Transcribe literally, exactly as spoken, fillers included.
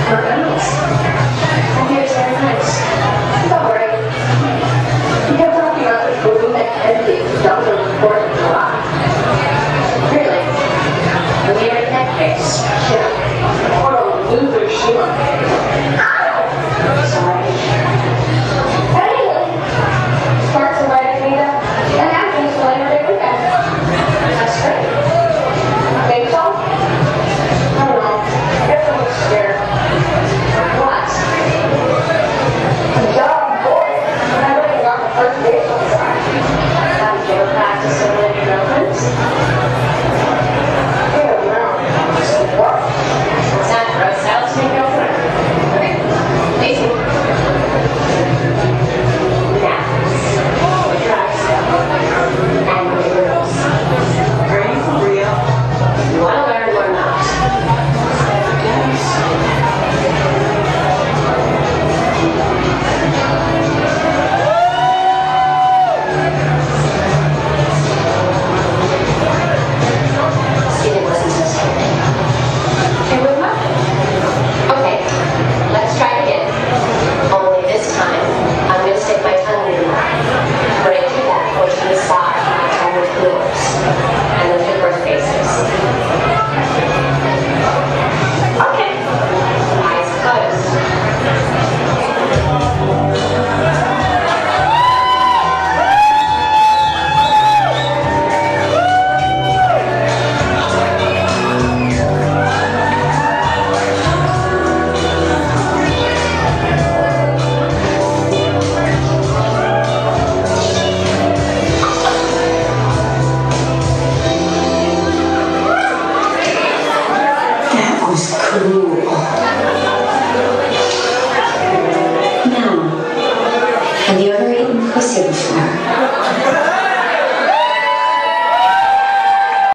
McDonald's. And here's very nice. Don't worry. You kept talking about the food that Kennedy don't really important a lot. Really? When you're in that case, yeah. What a loser she was. Sorry. Anyway, Sparks invited me to an acting for Labor Day weekend. That's great. Think so? I don't know. I guess I'm scared. What? A job, boy. I really got the first date on the side. Have you ever practiced some of your girlfriends? I don't know. What? What's that? Gross out to your girlfriend? Okay. Easy. Now, we try stuff. And the girls. Are you for real? You want to learn or not? Yes. Steven wasn't so scary. It was nothing. Okay, let's try it again. Only this time, I'm going to stick my tongue in your mouth. When I do that, I want you to massage my tongue with yours. And look at birth faces. Okay. Eyes closed. That was cool. Now, have you ever eaten pussy before?